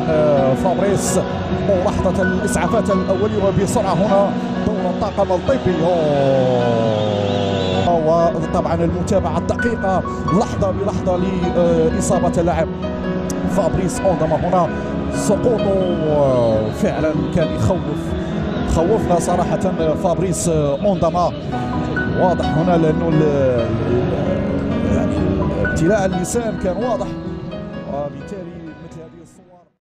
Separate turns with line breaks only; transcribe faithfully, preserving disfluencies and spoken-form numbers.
فابريس ملاحظة الإسعافات الأولية وبسرعة هنا دور الطاقم الطبي، وطبعا المتابعة الدقيقة لحظة بلحظة لإصابة اللاعب فابريس أونداما. هنا سقوطه فعلا كان يخوف خوفنا صراحة فابريس أونداما، واضح هنا لأنه يعني ابتلاع اللسان كان واضح، وبالتالي